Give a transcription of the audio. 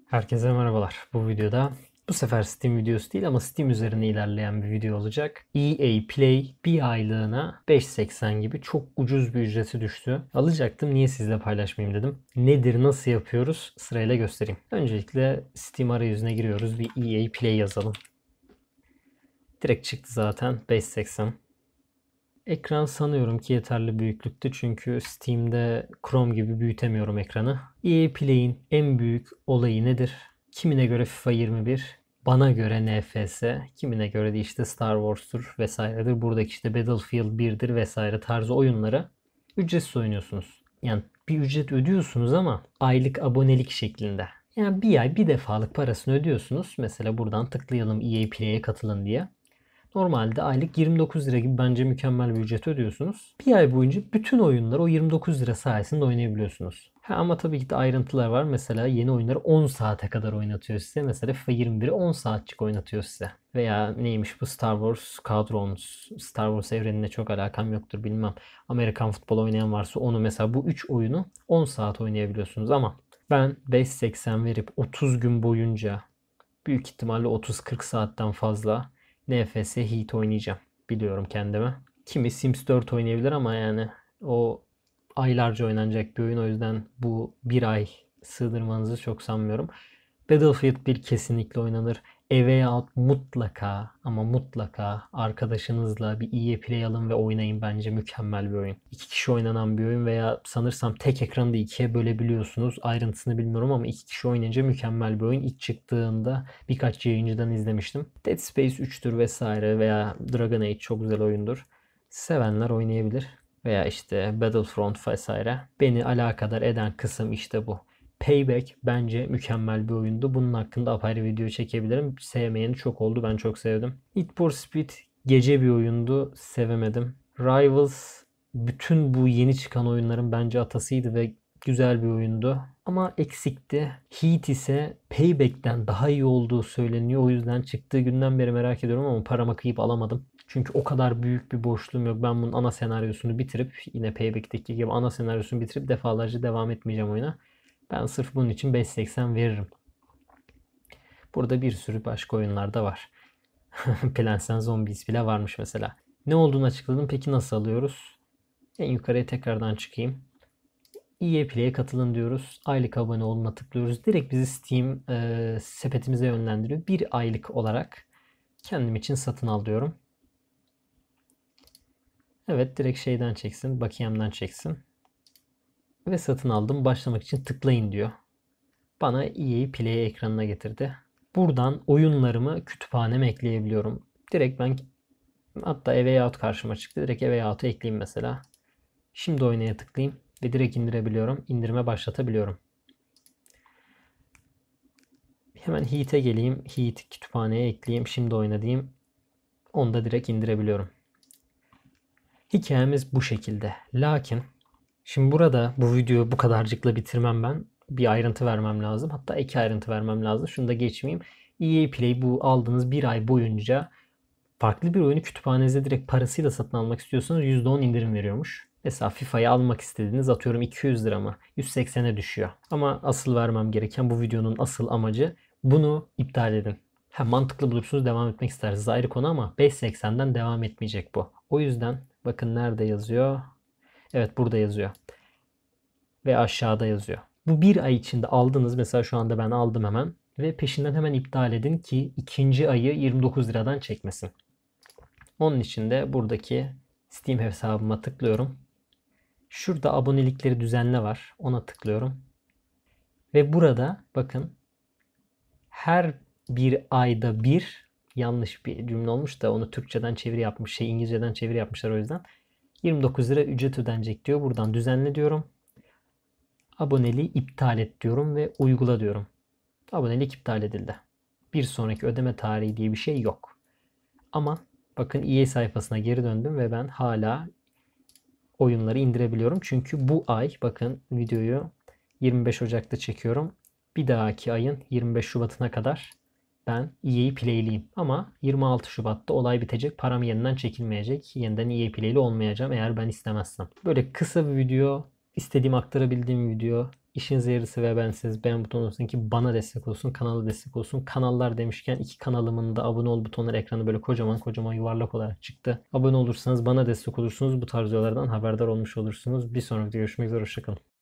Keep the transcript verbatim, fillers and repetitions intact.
Herkese merhabalar. Bu videoda bu sefer Steam videosu değil ama Steam üzerine ilerleyen bir video olacak. E A Play bir aylığına beş seksen gibi çok ucuz bir ücreti düştü. Alacaktım, niye sizle paylaşmayayım dedim. Nedir, nasıl yapıyoruz, sırayla göstereyim. Öncelikle Steam arayüzüne giriyoruz. Bir E A Play yazalım. Direkt çıktı zaten beş seksen. Ekran sanıyorum ki yeterli büyüklükte çünkü Steam'de Chrome gibi büyütemiyorum ekranı. E A Play'in en büyük olayı nedir? Kimine göre FIFA yirmi bir, bana göre N F S, kimine göre de işte Star Wars'tur vesairedir. Buradaki işte Battlefield birdir vesaire tarzı oyunları ücretsiz oynuyorsunuz. Yani bir ücret ödüyorsunuz ama aylık abonelik şeklinde. Yani bir ay bir defalık parasını ödüyorsunuz. Mesela buradan tıklayalım E A Play'e katılın diye. Normalde aylık yirmi dokuz lira gibi bence mükemmel bir ücret ödüyorsunuz. Bir ay boyunca bütün oyunları o yirmi dokuz lira sayesinde oynayabiliyorsunuz. Ha, ama tabii ki de ayrıntılar var. Mesela yeni oyunları on saate kadar oynatıyor size. Mesela FIFA yirmi biri on saatçik oynatıyor size. Veya neymiş bu Star Wars Squadrons. Star Wars evrenine çok alakam yoktur bilmem. Amerikan futbol oynayan varsa onu mesela bu üç oyunu on saat oynayabiliyorsunuz ama ben beş seksen verip otuz gün boyunca büyük ihtimalle otuz kırk saatten fazla N F S Heat oynayacağım. Biliyorum kendime. Kimi Sims dört oynayabilir ama yani o aylarca oynanacak bir oyun. O yüzden bu bir ay sığdırmanızı çok sanmıyorum. Battlefield bir kesinlikle oynanır. A Way Out mutlaka ama mutlaka arkadaşınızla bir iyi play alın ve oynayın, bence mükemmel bir oyun. İki kişi oynanan bir oyun veya sanırsam tek ekranı da ikiye bölebiliyorsunuz. Ayrıntısını bilmiyorum ama iki kişi oynayınca mükemmel bir oyun. İlk çıktığında birkaç yayıncıdan izlemiştim. Dead Space üçtür vesaire veya Dragon Age çok güzel oyundur. Sevenler oynayabilir. Veya işte Battlefront vesaire. Beni alakadar eden kısım işte bu. Payback bence mükemmel bir oyundu. Bunun hakkında apayrı video çekebilirim. Sevmeyeni çok oldu. Ben çok sevdim. Need for Speed gece bir oyundu. Sevemedim. Rivals bütün bu yeni çıkan oyunların bence atasıydı ve güzel bir oyundu. Ama eksikti. Heat ise Payback'ten daha iyi olduğu söyleniyor. O yüzden çıktığı günden beri merak ediyorum ama parama kıyıp alamadım. Çünkü o kadar büyük bir boşluğum yok. Ben bunun ana senaryosunu bitirip yine Payback'teki gibi ana senaryosunu bitirip defalarca devam etmeyeceğim oyuna. Ben sırf bunun için beş seksen veririm. Burada bir sürü başka oyunlar da var. Plants and Zombies bile varmış mesela. Ne olduğunu açıkladım. Peki nasıl alıyoruz? En yukarıya tekrardan çıkayım. E A Play'e katılın diyoruz. Aylık abone oluna tıklıyoruz. Direkt bizi Steam e, sepetimize yönlendiriyor. Bir aylık olarak kendim için satın al diyorum. Evet, direkt şeyden çeksin. Bakiyemden çeksin. Ve satın aldım. Başlamak için tıklayın diyor. Bana E A Play ekranına getirdi. Buradan oyunlarımı kütüphaneme ekleyebiliyorum. Direkt ben, hatta A Way Out karşıma çıktı. Direkt A Way Out'u ekleyeyim mesela. Şimdi oynaya tıklayayım ve direkt indirebiliyorum. İndirime başlatabiliyorum. Hemen Heat'e geleyim. Heat kütüphaneye ekleyeyim. Şimdi oyna diyeyim. Onu da direkt indirebiliyorum. Hikayemiz bu şekilde. Lakin şimdi burada bu videoyu bu kadarcıkla bitirmem ben. Bir ayrıntı vermem lazım. Hatta iki ayrıntı vermem lazım. Şunu da geçmeyeyim. E A Play bu aldığınız bir ay boyunca farklı bir oyunu kütüphanenize direkt parasıyla satın almak istiyorsanız yüzde on indirim veriyormuş. Mesela FIFA'yı almak istediğiniz, atıyorum iki yüz lira mı? yüz seksene düşüyor. Ama asıl vermem gereken, bu videonun asıl amacı, bunu iptal edin. Ha, mantıklı bulursunuz, devam etmek istersiniz, ayrı konu, ama beş seksenden devam etmeyecek bu. O yüzden bakın nerede yazıyor? Evet, burada yazıyor. Ve aşağıda yazıyor. Bu bir ay içinde aldınız. Mesela şu anda ben aldım hemen. Ve peşinden hemen iptal edin ki ikinci ayı yirmi dokuz liradan çekmesin. Onun için de buradaki Steam hesabıma tıklıyorum. Şurada abonelikleri düzenle var. Ona tıklıyorum. Ve burada bakın, her bir ayda bir, yanlış bir cümle olmuş da onu Türkçeden çeviri yapmış, şey İngilizceden çeviri yapmışlar, o yüzden yirmi dokuz lira ücret ödenecek diyor. Buradan düzenle diyorum. Aboneliği iptal et diyorum ve uygula diyorum. Abonelik iptal edildi. Bir sonraki ödeme tarihi diye bir şey yok. Ama bakın, E A sayfasına geri döndüm ve ben hala oyunları indirebiliyorum. Çünkü bu ay, bakın videoyu yirmi beş Ocak'ta çekiyorum. Bir dahaki ayın yirmi beş Şubat'ına kadar ben E A Play'liyim. Ama yirmi altı Şubat'ta olay bitecek. Param yeniden çekilmeyecek. Yeniden E A Play'li olmayacağım eğer ben istemezsem. Böyle kısa bir video, istediğim aktarabildiğim video. İşinize yararsa ve beğenseniz beğen butonu olsun ki bana destek olsun, kanala destek olsun. Kanallar demişken iki kanalımın da abone ol butonları ekranda böyle kocaman kocaman yuvarlak olarak çıktı. Abone olursanız bana destek olursunuz. Bu tarz videolardan haberdar olmuş olursunuz. Bir sonraki videoda görüşmek üzere. Hoşçakalın.